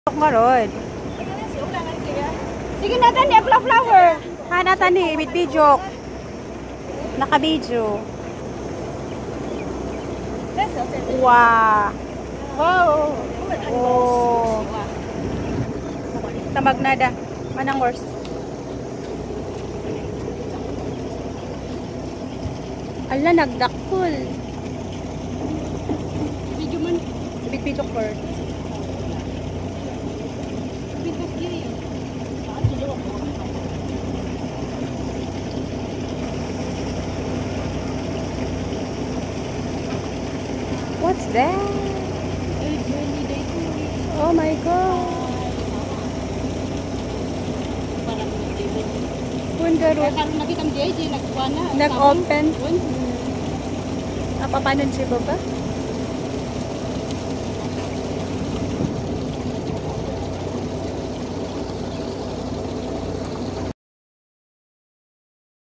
Karon. Sige natin ni flower. Hana tani with video. Naka-video. Wow. Wow. Oh. Tamag nada. Manang worst. Ala nagdakpol. Video man. Video first. What's that? Oh my god. Pundarot. Kalau nakita mo JJ nagkuha na. Nag-open. Napapanon si Baba?